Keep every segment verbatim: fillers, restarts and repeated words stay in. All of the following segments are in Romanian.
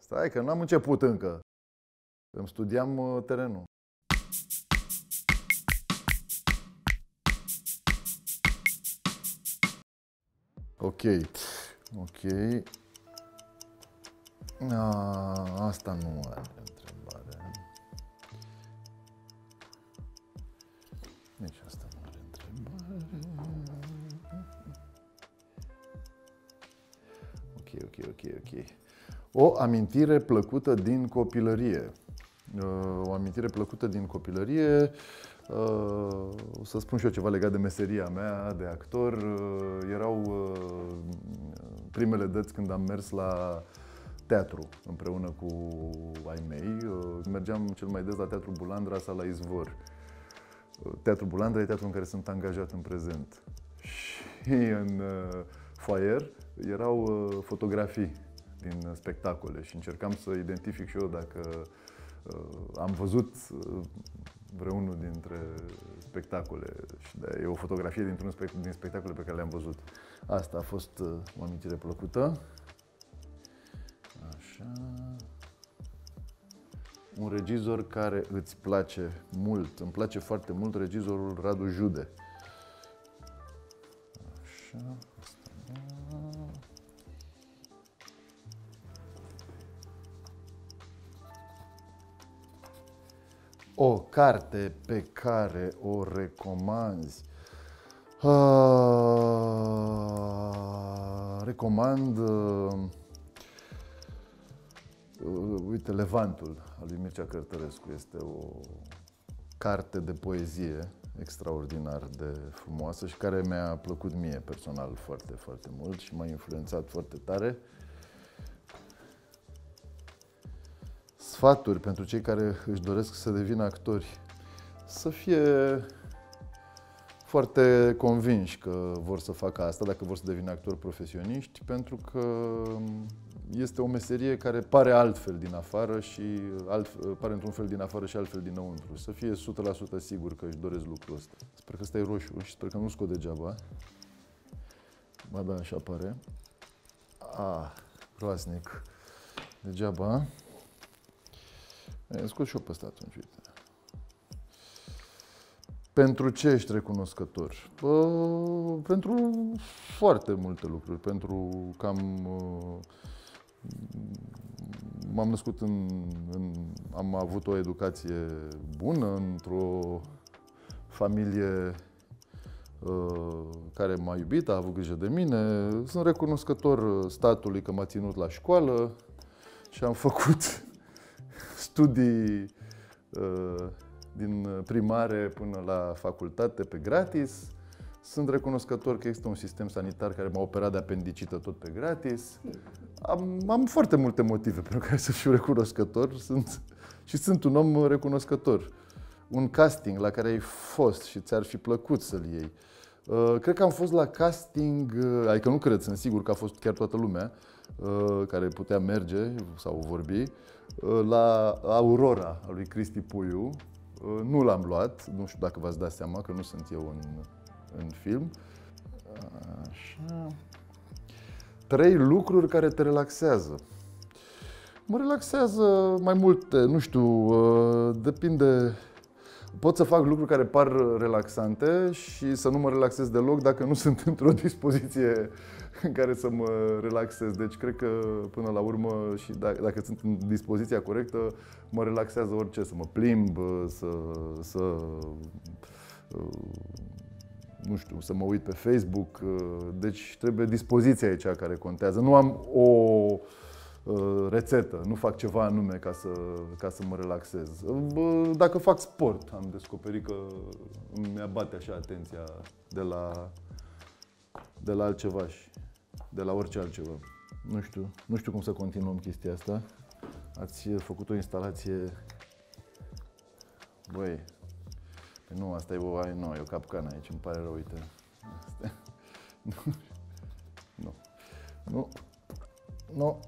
Stai că n-am început încă. Îmi studiam terenul. Ok. Ok. A, asta nu are întrebare. Nici asta nu are întrebare. Ok, ok, ok, ok. O amintire plăcută din copilărie. O amintire plăcută din copilărie. O să spun și eu ceva legat de meseria mea de actor. Erau primele dăți când am mers la teatru împreună cu ai mei. Mergeam cel mai des la Teatrul Bulandra sau la Izvor. Teatrul Bulandra e teatrul în care sunt angajat în prezent. Și în foaier erau fotografii din spectacole și încercam să identific și eu dacă am văzut vreunul dintre spectacole și de, e o fotografie dintr-un din spectacole pe care le-am văzut. Asta a fost o amintire plăcută. Așa. Un regizor care îți place mult. Îmi place foarte mult regizorul Radu Jude. Așa. Asta. O carte pe care o recomanzi. Uh, recomand uh, uh, uite, Levantul al lui Mircea Cărtărescu. Este o carte de poezie extraordinar de frumoasă și care mi-a plăcut mie personal foarte, foarte mult și m-a influențat foarte tare. Sfaturi pentru cei care își doresc să devină actori. Să fie foarte convinși că vor să facă asta, dacă vor să devină actori profesioniști, pentru că este o meserie care pare altfel din afară și alt, pare într-un fel din afară și altfel dinăuntru. Să fie o sută la sută sigur că își doresc lucrul ăsta. Sper că ăsta e roșu și sper că nu scot degeaba. Ba da, așa pare. Ah, groaznic. Degeaba. Scot și eu pe ăsta atunci, uite. Pentru ce ești recunoscător? Uh, pentru foarte multe lucruri. Pentru că am, uh, m-am născut în, în... am avut o educație bună într-o familie uh, care m-a iubit, a avut grijă de mine. Sunt recunoscător statului că m-a ținut la școală și am făcut studii uh, din primare până la facultate pe gratis. Sunt recunoscător că există un sistem sanitar care m-a operat de apendicită tot pe gratis. Am, am foarte multe motive pentru care să fiu recunoscător sunt, și sunt un om recunoscător. Un casting la care ai fost și ți-ar fi plăcut să-l iei. Uh, cred că am fost la casting, uh, adică nu cred, sunt sigur că a fost chiar toată lumea uh, care putea merge sau vorbi, uh, la Aurora a lui Cristi Puiu. Uh, nu l-am luat, nu știu dacă v-ați dat seama că nu sunt eu în, în film. Așa. Trei lucruri care te relaxează. Mă relaxează mai multe, nu știu, uh, depinde. Pot să fac lucruri care par relaxante și să nu mă relaxez deloc dacă nu sunt într-o dispoziție în care să mă relaxez. Deci cred că până la urmă și dacă, dacă sunt în dispoziția corectă, mă relaxează orice, să mă plimb, să, să nu știu, să mă uit pe Facebook. Deci trebuie dispoziția aici care contează. Nu am o rețetă, nu fac ceva anume ca să, ca să mă relaxez. Dacă fac sport, am descoperit că îmi abate așa atenția de la, de la altceva și de la orice altceva. Nu știu, nu știu cum să continuăm chestia asta. Ați făcut o instalație... Băi, nu, asta e o, nu, e o capcană aici, îmi pare rău, uite. Asta. Nu. Nu. Nu.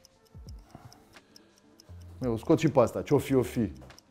Eu scot și pe asta, ce-o fi, o fi.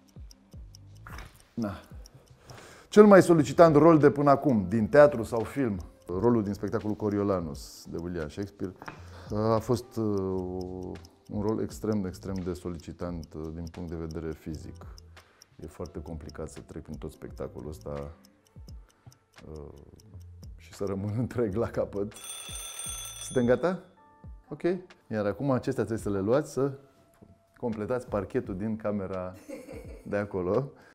Na. Cel mai solicitant rol de până acum, din teatru sau film, rolul din spectacolul Coriolanus de William Shakespeare, a fost o un rol extrem, extrem de solicitant uh, din punct de vedere fizic. E foarte complicat să trec prin tot spectacolul ăsta uh, și să rămân întreg la capăt. Suntem gata? Ok. Iar acum acestea trebuie să le luați, să completați parchetul din camera de acolo.